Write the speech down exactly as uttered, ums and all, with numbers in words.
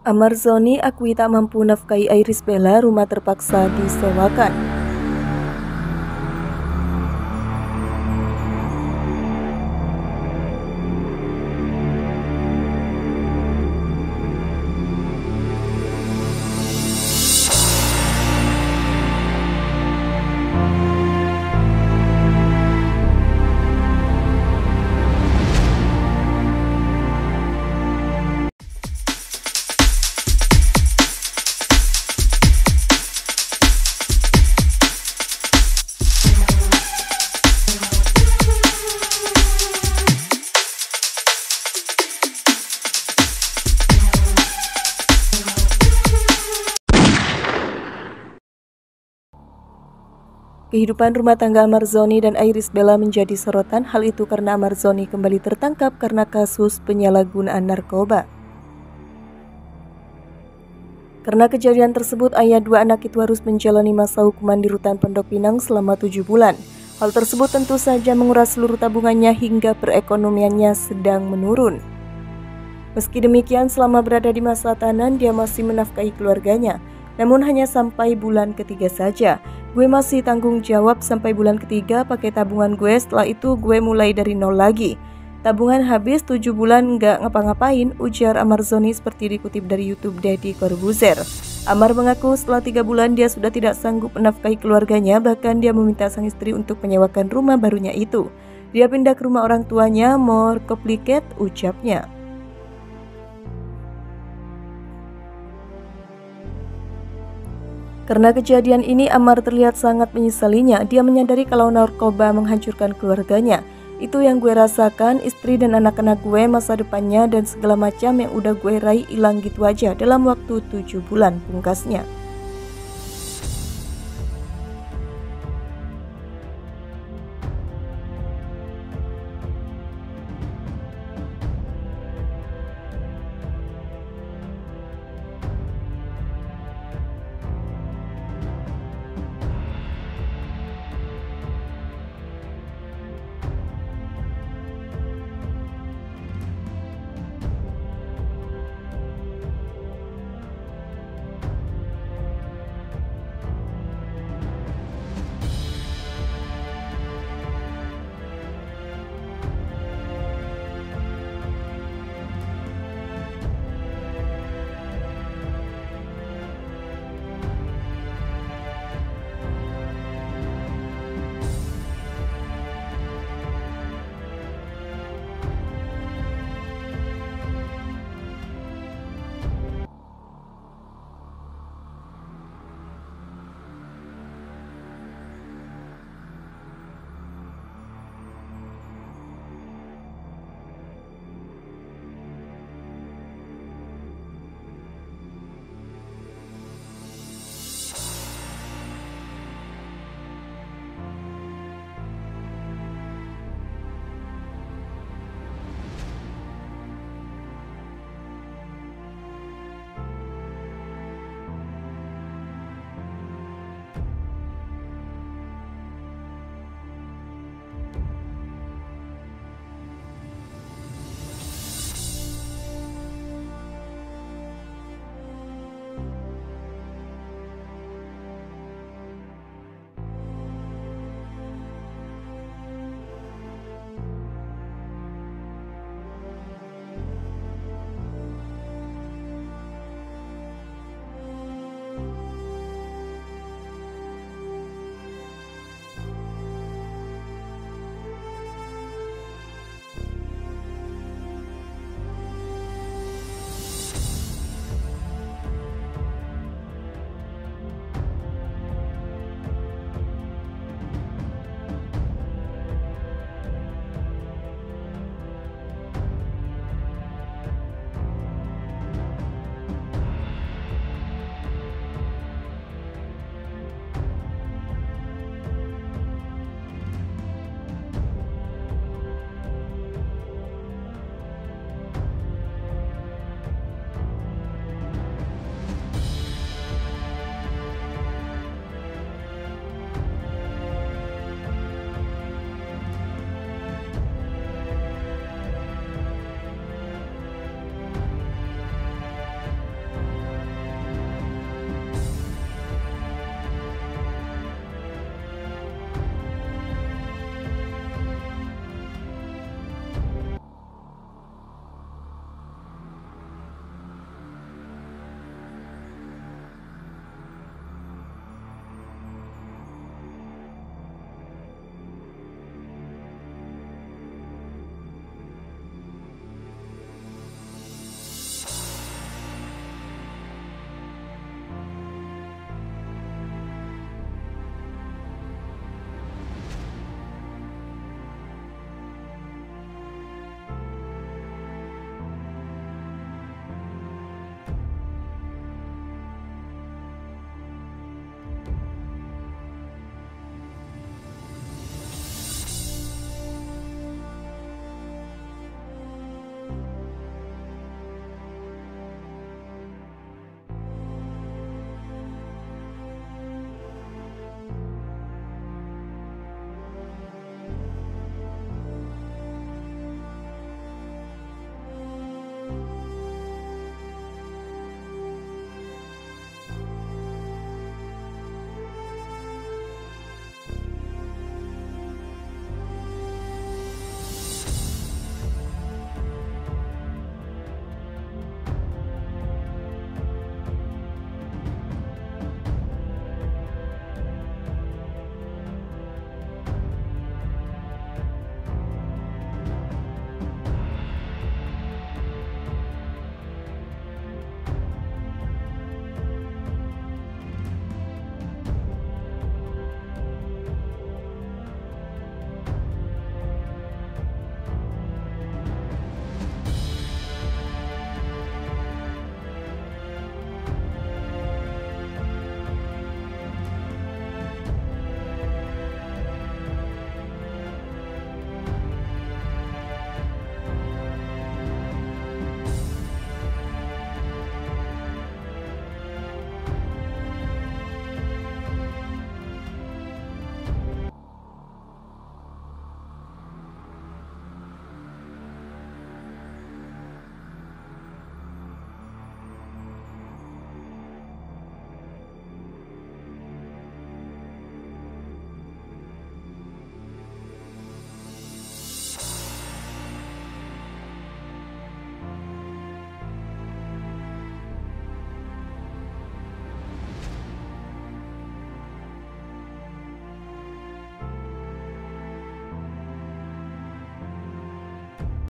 Amar Zoni akui tak mampu nafkahi Iris Bella, rumah terpaksa disewakan. Kehidupan rumah tangga Amar Zoni dan Iris Bella menjadi sorotan. Hal itu karena Amar Zoni kembali tertangkap karena kasus penyalahgunaan narkoba. Karena kejadian tersebut, ayah dua anak itu harus menjalani masa hukuman di rutan Pondok Pinang selama tujuh bulan. Hal tersebut tentu saja menguras seluruh tabungannya hingga perekonomiannya sedang menurun. Meski demikian, selama berada di masa tahanan, dia masih menafkahi keluarganya. Namun hanya sampai bulan ketiga saja. Gue masih tanggung jawab sampai bulan ketiga pakai tabungan gue, setelah itu gue mulai dari nol lagi. Tabungan habis tujuh bulan nggak ngapa-ngapain, ujar Amar Zoni seperti dikutip dari YouTube Deddy Corbuzier. Amar mengaku setelah tiga bulan dia sudah tidak sanggup menafkahi keluarganya, bahkan dia meminta sang istri untuk menyewakan rumah barunya itu. Dia pindah ke rumah orang tuanya, more complicated, ucapnya. Karena kejadian ini, Amar terlihat sangat menyesalinya. Dia menyadari kalau narkoba menghancurkan keluarganya. Itu yang gue rasakan, istri dan anak-anak gue, masa depannya dan segala macam yang udah gue raih hilang gitu aja dalam waktu tujuh bulan, pungkasnya.